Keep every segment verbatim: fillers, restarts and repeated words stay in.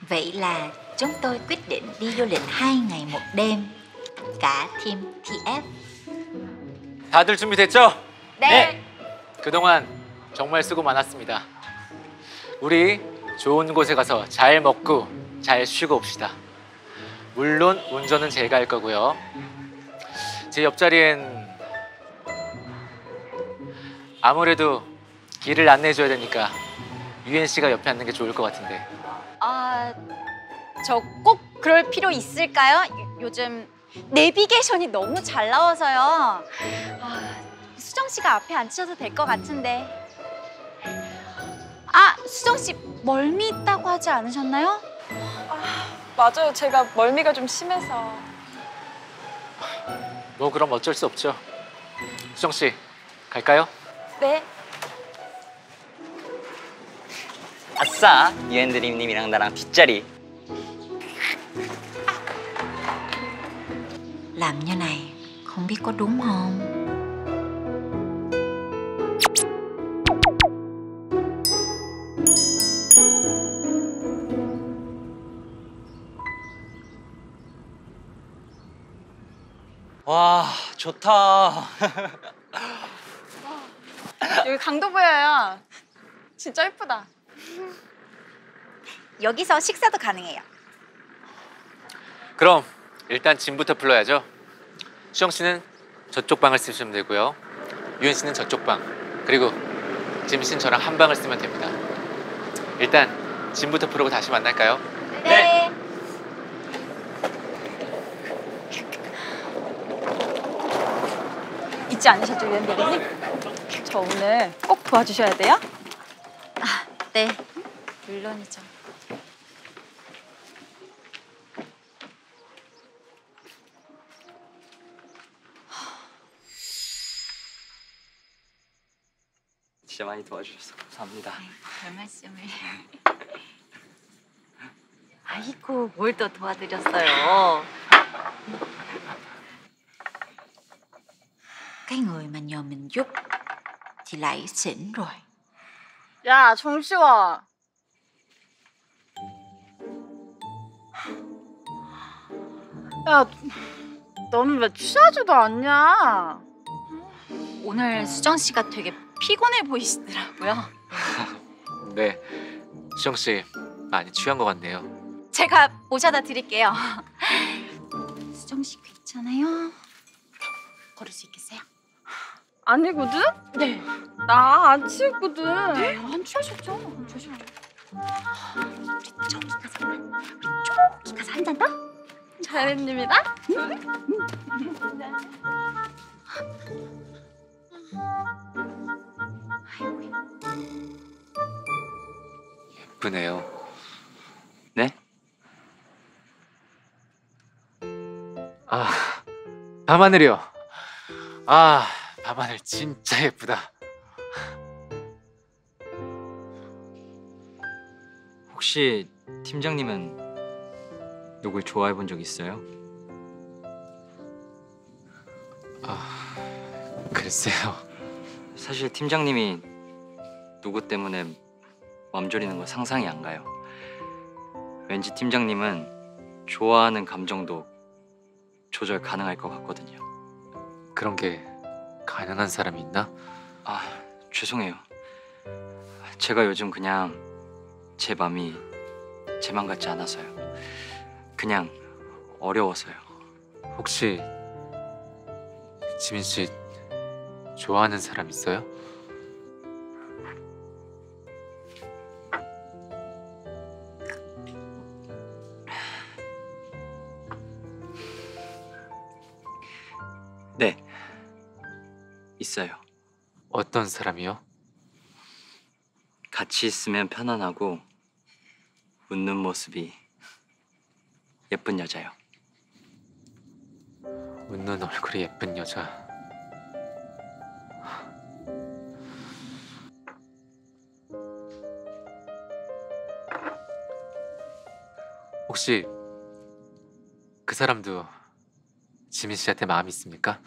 Vậy là chúng tôi quyết định đi du lịch hai ngày một đêm, cả team tê ép. 다들 준비됐죠? 네. 그동안 정말 수고 많았습니다. 우리 좋은 곳에 가서 잘 먹고 잘 쉬고 옵시다. 물론 운전은 제가 할 거고요. 제 옆자리엔 아무래도 길을 안내해줘야 되니까 유엔 씨가 옆에 앉는 게 좋을 것 같은데. 아, 저 꼭 그럴 필요 있을까요? 요, 요즘 내비게이션이 너무 잘 나와서요. 아, 수정 씨가 앞에 앉으셔도 될 것 같은데. 아, 수정 씨 멀미 있다고 하지 않으셨나요? 아, 맞아요. 제가 멀미가 좀 심해서. 뭐 그럼 어쩔 수 없죠. 수정 씨, 갈까요? 네. 아싸! 유엔드림님이랑 나랑 뒷자리. Làm như này không biết có đúng không? 와, 좋다. 여기 강도 보여요. 진짜 예쁘다. 여기서 식사도 가능해요. 그럼 일단 짐부터 풀러야죠. 수정 씨는 저쪽 방을 쓰시면 되고요. 유엔 씨는 저쪽 방. 그리고 지민 씨는 저랑 한 방을 쓰면 됩니다. 일단 짐부터 풀고 다시 만날까요? 네. 잊지 않으셨죠, 유엔 대리님? 저 오늘 꼭 도와주셔야 돼요. 아, 네. 물론이죠. 진짜 많이 도와주셔서 감사합니다. 별 말씀을. 아이고, 뭘 또 도와드렸어요. Cái người mà nhờ mình giúp thì lại xỉn rồi. 야, 정시화. 야, 너는 왜 취하지도 않냐? 오늘 수정 씨가 되게 피곤해 보이시더라고요. 네, 수정 씨 많이 취한 것 같네요. 제가 모셔다 드릴게요. 수정 씨 괜찮아요? 걸을 수 있겠어요? 아니거든? 네. 나 안 취했거든. 네? 안 취하셨죠? 안 취하셨죠? 우리 저기 가서 우리 저기 가서 한잔 더? 대리님이다? 예쁘네요. 네? 아, 밤하늘이요. 아, 밤하늘 진짜 예쁘다. 혹시 팀장님은 누굴 좋아해 본 적 있어요? 아, 글쎄요. 사실 팀장님이 누구 때문에 맘졸이는 거 상상이 안 가요. 왠지 팀장님은 좋아하는 감정도 조절 가능할 것 같거든요. 그런 게 가능한 사람이 있나? 아, 죄송해요. 제가 요즘 그냥 제 맘이 제 맘 같지 않아서요. 그냥 어려워서요. 혹시 지민 씨 좋아하는 사람 있어요? 네, 있어요. 어떤 사람이요? 같이 있으면 편안하고 웃는 모습이 예쁜 여자요. 웃는 얼굴이 예쁜 여자. 혹시 그 사람도 지민 씨한테 마음이 있습니까?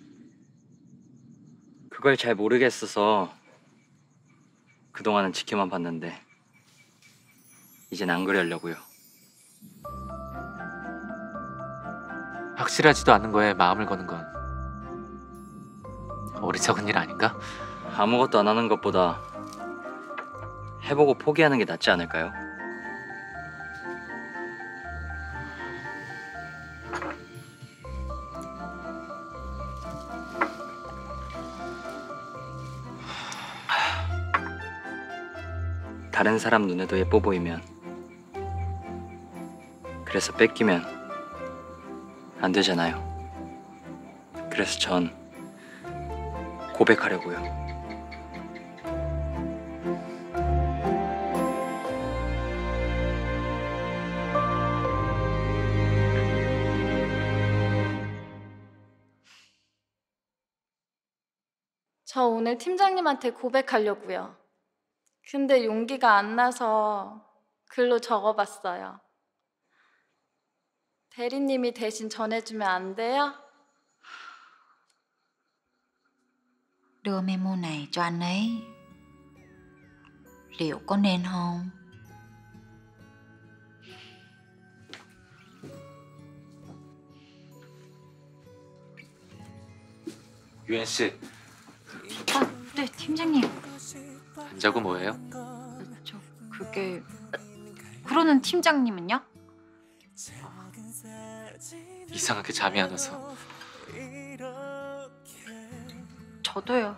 그걸 잘 모르겠어서 그동안은 지켜만 봤는데 이젠 안 그러려고요. 확실하지도 않은 거에 마음을 거는 건 어리석은 일 아닌가? 아무것도 안 하는 것보다 해보고 포기하는 게 낫지 않을까요? 다른 사람 눈에도 예뻐 보이면, 그래서 뺏기면 안 되잖아요. 그래서 전 고백하려고요. 저 오늘 팀장님한테 고백하려고요. 근데 용기가 안 나서 글로 적어봤어요. 대리님이 대신 전해주면 안 돼요? Đưa memo này cho anh ấy. Liệu có nên không? 유엔 씨, 아, 네, 팀장님. 안 자고 뭐해요? 저 그게 그러는 팀장님은요? 이상하게 잠이 안 와서. 저도요.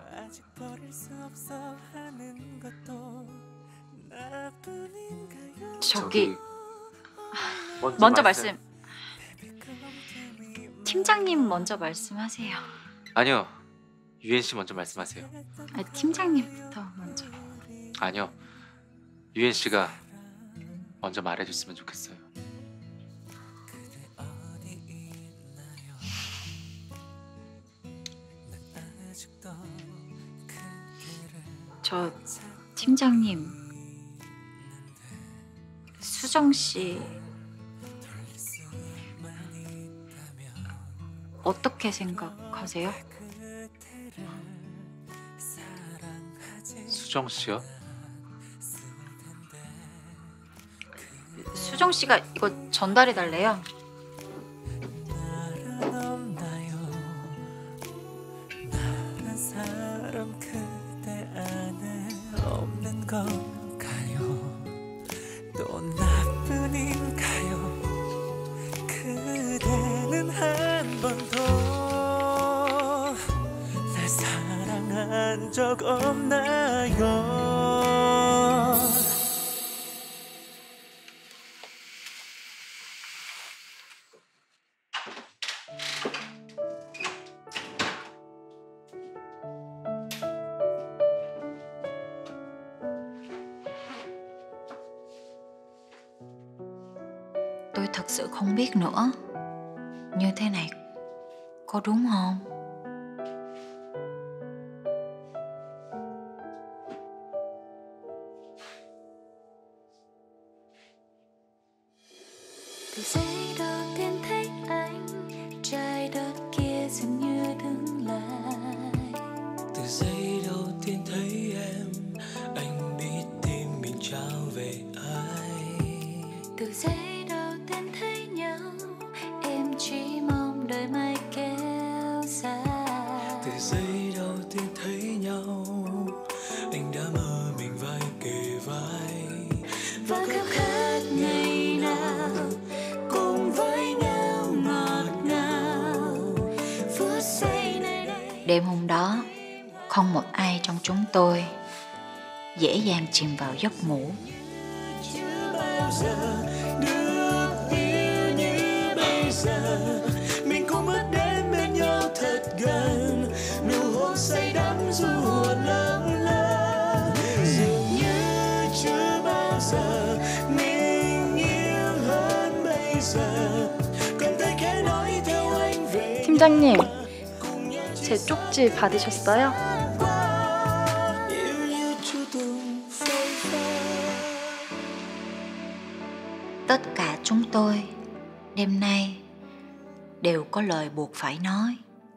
저기 먼저 말씀. 팀장님 먼저 말씀하세요. 아니요, 유엔 씨 먼저 말씀하세요. 아, 팀장님부터 먼저. 아니요, 유엔 씨가 먼저 말해줬으면 좋겠어요. 저 팀장님, 수정 씨 어떻게 생각하세요? 수정 씨요? 수정 씨가 이거 전달해 달래요. 건가요? 또 나뿐인가요? 그대는 한 번도 날 사랑한 적 없나요? Tôi thật sự không biết nữa. Như thế này có đúng không? Từ giây đầu tiên thấy anh, trái đất kia dường như đứng lại. Từ giây đầu tiên thấy em, anh biết tim mình trao về ai. Từ giây đầu tiên thấy nhau, em chỉ mong đợi mai kéo dài. Từ giây đầu tiên thấy nhau, anh đã mơ mình vai kề vai. Và khao khát ngày nào cùng với nhau ngọt ngào. Phút giây này đây. Đêm hôm đó, không một ai trong chúng tôi dễ dàng chìm vào giấc ngủ. Chưa bao giờ được yêu như bây giờ. Mình cũng bước đến bên nhau thật gần. Nụ hôn say đắm dù hồn lâng lâng. Dường như chưa bao giờ mình yêu hơn bây giờ. Còn tay khẽ nói theo anh về. 팀장님, 제 쪽지 받으셨어요? yêu như chưa từng phai phai. Tất cả chúng tôi đêm nay đều có lời buộc phải nói.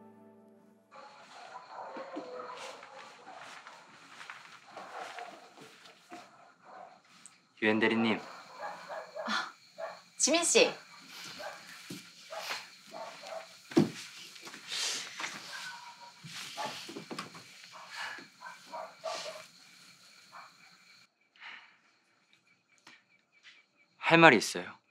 유엔 대리님, 지민 씨. 할 말이 있어요.